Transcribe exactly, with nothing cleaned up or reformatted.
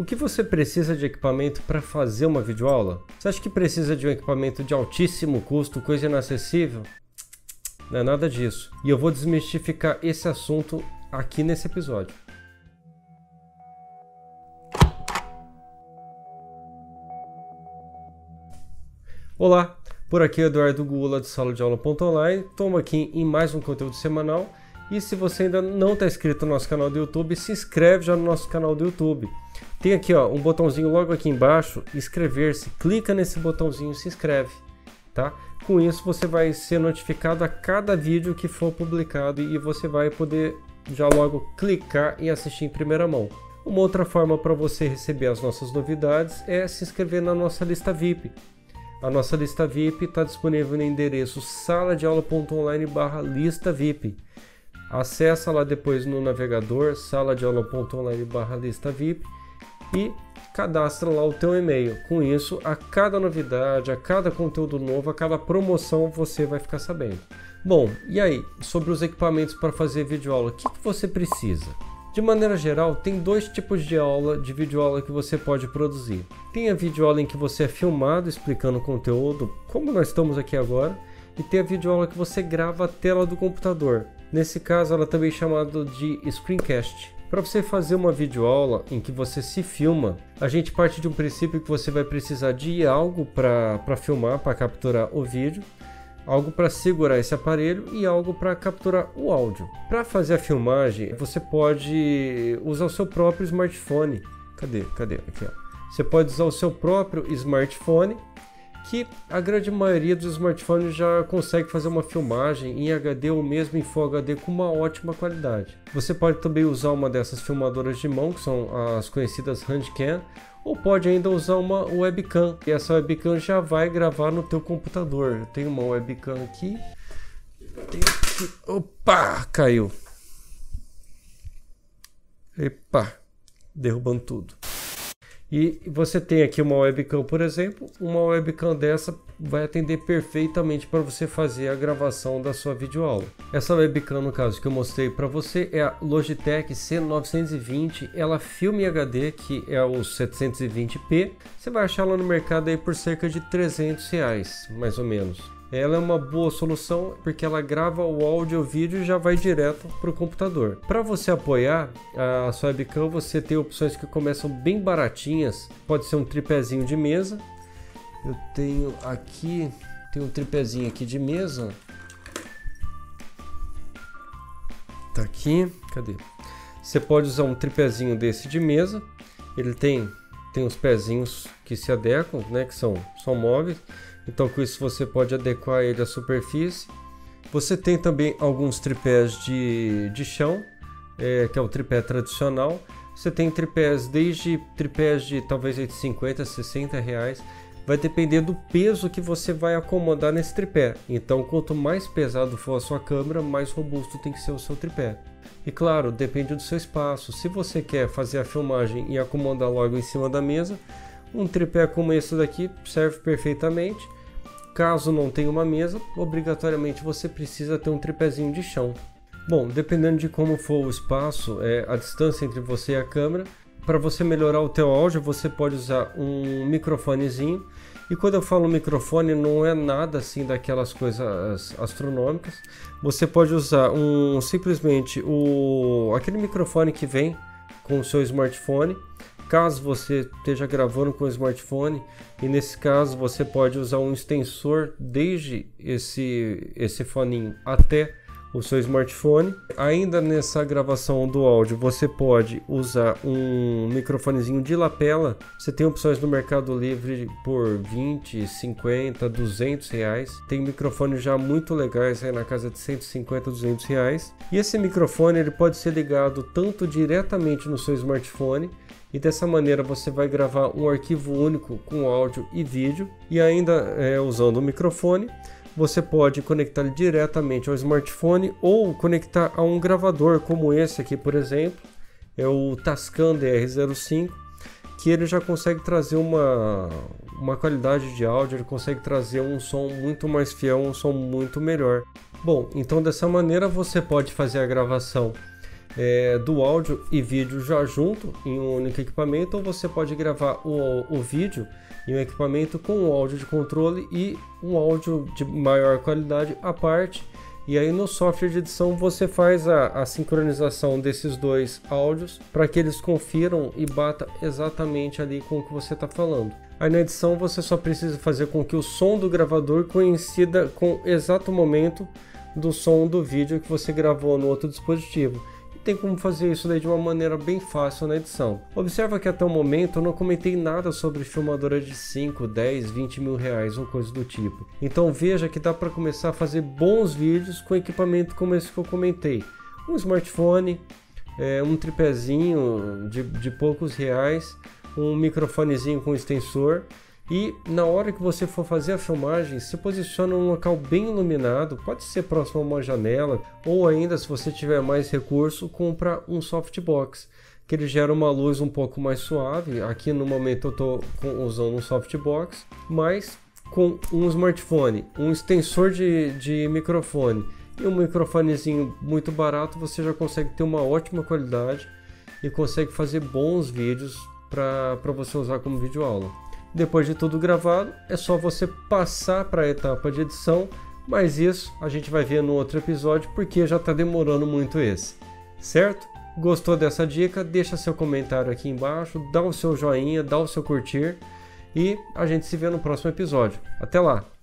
O que você precisa de equipamento para fazer uma videoaula? Você acha que precisa de um equipamento de altíssimo custo, coisa inacessível? Não é nada disso. E eu vou desmistificar esse assunto aqui nesse episódio. Olá, por aqui é Eduardo Gula de sala de aula ponto online. Estamos aqui em mais um conteúdo semanal. E se você ainda não está inscrito no nosso canal do YouTube, se inscreve já no nosso canal do YouTube. Tem aqui ó, um botãozinho logo aqui embaixo, inscrever-se. Clica nesse botãozinho e se inscreve, tá? Com isso você vai ser notificado a cada vídeo que for publicado e você vai poder já logo clicar e assistir em primeira mão. Uma outra forma para você receber as nossas novidades é se inscrever na nossa lista V I P. A nossa lista V I P está disponível no endereço sala de aula ponto online barra lista V I P. Acesse lá depois no navegador sala de aula ponto online barra lista V I P e cadastra lá o teu e-mail. Com isso, a cada novidade, a cada conteúdo novo, a cada promoção você vai ficar sabendo. Bom, e aí, sobre os equipamentos para fazer videoaula, o que, que você precisa? De maneira geral, tem dois tipos de aula, de videoaula que você pode produzir. Tem a videoaula em que você é filmado explicando o conteúdo, como nós estamos aqui agora, e tem a videoaula que você grava a tela do computador. Nesse caso, ela também é chamada de screencast. Para você fazer uma videoaula em que você se filma, a gente parte de um princípio que você vai precisar de algo para filmar, para capturar o vídeo, algo para segurar esse aparelho e algo para capturar o áudio. Para fazer a filmagem, você pode usar o seu próprio smartphone. Cadê? Cadê? Aqui, ó. Você pode usar o seu próprio smartphone, que a grande maioria dos smartphones já consegue fazer uma filmagem em H D ou mesmo em Full H D com uma ótima qualidade. Você pode também usar uma dessas filmadoras de mão, que são as conhecidas handcam, ou pode ainda usar uma webcam, e essa webcam já vai gravar no teu computador. Eu tenho uma webcam aqui, tenho aqui. Opa, caiu. Epa, derrubando tudo. E você tem aqui uma webcam, por exemplo, uma webcam dessa vai atender perfeitamente para você fazer a gravação da sua videoaula. Essa webcam, no caso que eu mostrei para você, é a Logitech C novecentos e vinte, ela filma em H D, que é o setecentos e vinte p. Você vai achar ela no mercado aí por cerca de trezentos reais, mais ou menos. Ela é uma boa solução porque ela grava o áudio e o vídeo e já vai direto para o computador. Para você apoiar a sua webcam, você tem opções que começam bem baratinhas. Pode ser um tripézinho de mesa. Eu tenho aqui, tem um tripézinho aqui de mesa. Tá aqui, cadê? Você pode usar um tripézinho desse de mesa. Ele tem, tem os pezinhos que se adequam, né? Que são, são móveis. Então com isso você pode adequar ele à superfície. Você tem também alguns tripés de, de chão, é, que é o tripé tradicional. Você tem tripés desde tripés de talvez de cinquenta, sessenta reais. Vai depender do peso que você vai acomodar nesse tripé. Então quanto mais pesado for a sua câmera, mais robusto tem que ser o seu tripé. E claro, depende do seu espaço. Se você quer fazer a filmagem e acomodar logo em cima da mesa, um tripé como esse daqui serve perfeitamente. Caso não tenha uma mesa, obrigatoriamente você precisa ter um tripézinho de chão. Bom, dependendo de como for o espaço, é, a distância entre você e a câmera, para você melhorar o teu áudio, você pode usar um microfonezinho. E quando eu falo microfone, não é nada assim daquelas coisas astronômicas. Você pode usar um simplesmente o aquele microfone que vem com o seu smartphone. Caso você esteja gravando com o smartphone, e nesse caso você pode usar um extensor desde esse, esse foninho até o seu smartphone. Ainda nessa gravação do áudio você pode usar um microfonezinho de lapela. Você tem opções no Mercado Livre por vinte, cinquenta, duzentos reais. Tem microfones já muito legais aí na casa de cento e cinquenta, duzentos reais. E esse microfone ele pode ser ligado tanto diretamente no seu smartphone, e dessa maneira você vai gravar um arquivo único com áudio e vídeo. E ainda é, usando o microfone, você pode conectar ele diretamente ao smartphone ou conectar a um gravador como esse aqui, por exemplo, é o Tascam D R zero cinco, que ele já consegue trazer uma, uma qualidade de áudio, ele consegue trazer um som muito mais fiel, um som muito melhor. Bom, então dessa maneira você pode fazer a gravação é, do áudio e vídeo já junto em um único equipamento, ou você pode gravar o, o vídeo em um equipamento com um áudio de controle e um áudio de maior qualidade à parte. E aí no software de edição você faz a, a sincronização desses dois áudios para que eles confiram e bata exatamente ali com o que você está falando. Aí na edição você só precisa fazer com que o som do gravador coincida com o exato momento do som do vídeo que você gravou no outro dispositivo. Tem como fazer isso daí de uma maneira bem fácil na edição. Observa que até o momento eu não comentei nada sobre filmadora de cinco, dez, vinte mil reais ou coisa do tipo. Então veja que dá para começar a fazer bons vídeos com equipamento como esse que eu comentei. Um smartphone, é, um tripézinho de, de poucos reais, um microfonezinho com extensor. E na hora que você for fazer a filmagem, se posiciona num local bem iluminado, pode ser próximo a uma janela, ou ainda, se você tiver mais recurso, compra um softbox, que ele gera uma luz um pouco mais suave. Aqui no momento eu estou usando um softbox, mas com um smartphone, um extensor de, de microfone e um microfonezinho muito barato, você já consegue ter uma ótima qualidade e consegue fazer bons vídeos para você usar como videoaula. Depois de tudo gravado, é só você passar para a etapa de edição, mas isso a gente vai ver no outro episódio porque já está demorando muito esse, certo? Gostou dessa dica? Deixa seu comentário aqui embaixo, dá o seu joinha, dá o seu curtir e a gente se vê no próximo episódio. Até lá!